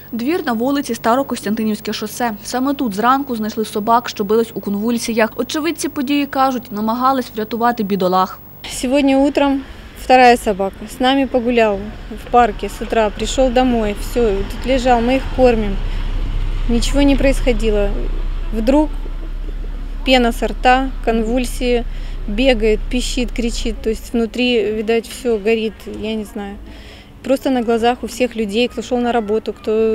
Двір на вулиці Старокостянтинівське шосе. Саме тут зранку знайшли собак, що бились у конвульсіях. Очевидці події кажуть, намагались врятувати бідолах. Сегодня утром вторая собака с нами погулял в парке с утра, пришел домой, все, тут лежал, мы их кормим. Ничего не происходило. Вдруг пена со рта, конвульсии, бегает, пищит, кричит. То есть внутри, видать, все горит, я не знаю. Просто на глазах у всех людей, кто шел на работу,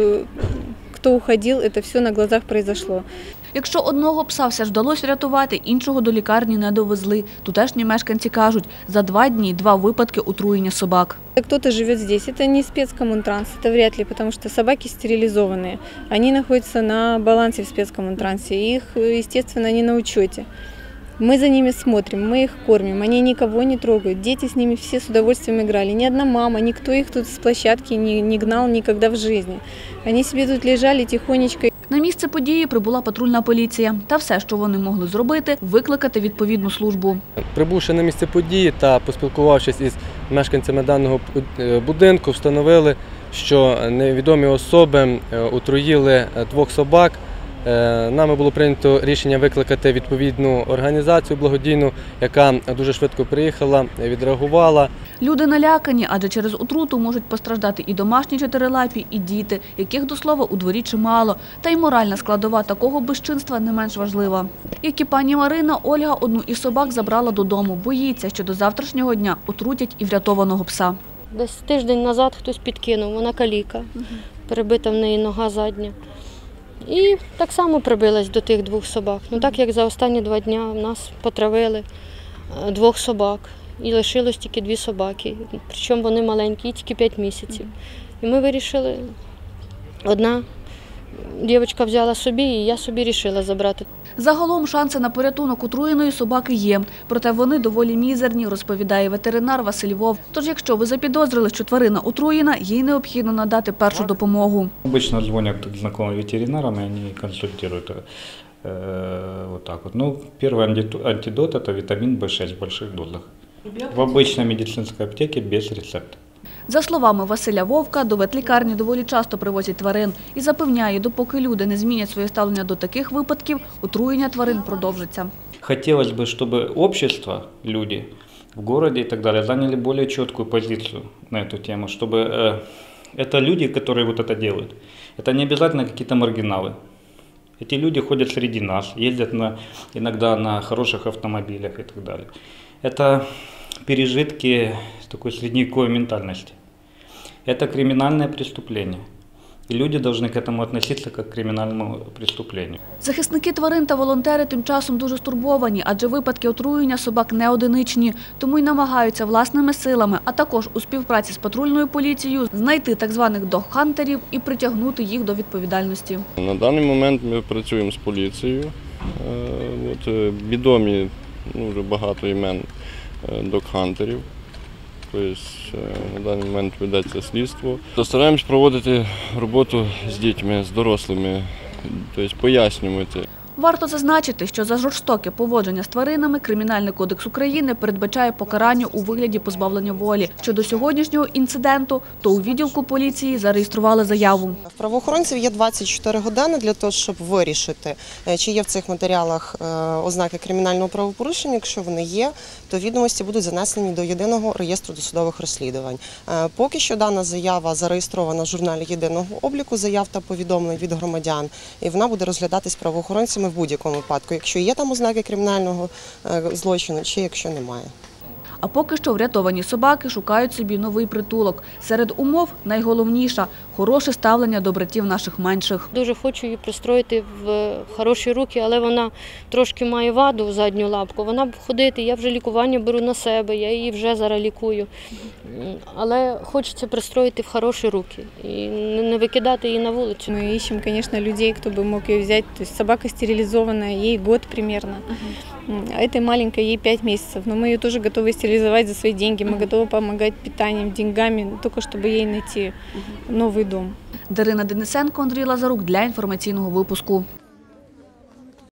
кто уходил, это все на глазах произошло. Якщо одного пса все ж вдалося врятувати, іншого до лікарні не довезли. Тутешні мешканці кажуть, за 2 дні 2 випадки отруєння собак. Кто-то живет здесь, это не спецкоммунтранс, это вряд ли, потому что собаки стерилизованные. Они находятся на балансе в спецкоммунтрансе, их, естественно, не на учете. Мы за ними смотрим, мы их кормим, они никого не трогают, дети с ними все с удовольствием играли. Ни одна мама, никто их тут с площадки не гнал никогда в жизни. Они себе тут лежали тихонечко. На місце події прибула патрульна поліція. Та все, що вони могли зробити – викликати відповідну службу. Прибувши на місце події та поспілкувавшись із мешканцями даного будинку, встановили, що невідомі особи отруїли 2 собак. Нами було прийнято рішення викликати відповідну організацію благодійну, яка дуже швидко приїхала, відреагувала. Люди налякані, адже через отруту можуть постраждати і домашні чотирилапі, і діти, яких, до слова, у дворі чимало. Та й моральна складова такого безчинства не менш важлива. Як і пані Марина, Ольга одну із собак забрала додому. Боїться, що до завтрашнього дня отрутять і врятованого пса. Десь тиждень назад хтось підкинув, вона каліка, перебита в неї нога задня. І так само прибилась до тих 2 собак. Ну так як за останні 2 дні в нас потравили 2 собак і лишилось тільки 2 собаки. Причому вони маленькі, тільки 5 місяців. І ми вирішили, одна дівчинка взяла собі, і я собі вирішила забрати. Загалом шанси на порятунок отруєної собаки є. Проте вони доволі мізерні, розповідає ветеринар Василь Вовк. Тож якщо ви запідозрили, що тварина отруєна, їй необхідно надати першу допомогу. Обычно звонят знакомым ветеринарам, и они консультируют. Вот так вот. Ну, первый антидот – это витамин В6 в больших дозах. В обычной медицинской аптеке без рецепта. За словами Василя Вовка, до ветлікарні доволі часто привозять тварин і запевняє, допоки люди не змінять своє ставлення до таких випадків, отруєння тварин продовжиться. Хотелось бы, чтобы общество, люди в городе и так далее заняли более четкую позицию на эту тему, чтобы это люди, которые вот это делают, это не обязательно какие-то маргиналы. Эти люди ходят среди нас, ездят иногда на хороших автомобилях и так далее. Это пережитки такой средневековой ментальности. Это криминальное преступление. І люди повинні к этому относиться як к кримінальному преступлению. Захисники тварин та волонтери тим часом дуже стурбовані, адже випадки отруєння собак не одиничні, тому й намагаються власними силами, а також у співпраці з патрульною поліцією знайти так званих догхантерів і притягнути їх до відповідальності. На даний момент ми працюємо з поліцією. Відомі вже багато імен догхантерів. Тобто на даний момент ведеться слідство. Стараємось проводити роботу з дітьми, з дорослими, тобто пояснювати. Варто зазначити, що за жорстоке поводження з тваринами Кримінальний кодекс України передбачає покарання у вигляді позбавлення волі. Щодо сьогоднішнього інциденту, то у відділку поліції зареєстрували заяву. В правоохоронців є 24 години для того, щоб вирішити, чи є в цих матеріалах ознаки кримінального правопорушення. Якщо вони є, то відомості будуть занесені до єдиного реєстру досудових розслідувань. Поки що дана заява зареєстрована в журналі єдиного обліку заяв та повідомлень від громадян, і вона буде розглядатись правоохоронцями в будь-якому випадку, якщо є там ознаки кримінального злочину, чи якщо немає. А поки що врятовані собаки шукають собі новий притулок. Серед умов найголовніша – хороше ставлення до братів наших менших. Дуже хочу її пристроїти в хороші руки, але вона трошки має ваду в задню лапку. Вона буде ходити, я вже лікування беру на себе, я її вже зараз лікую. Але хочеться пристроїти в хороші руки і не викидати її на вулицю. Мы ищем, конечно, людей, кто бы мог ее взять. То есть собака стерилизованная, ей год примерно. А этой маленькой ей 5 месяцев. Но мы ее тоже готовы стерилизовать за свои деньги. Мы готовы помогать питанием, деньгами, только чтобы ей найти новый дом. Дарина Денисенко, Андрій Лазарук для інформаційного випуску.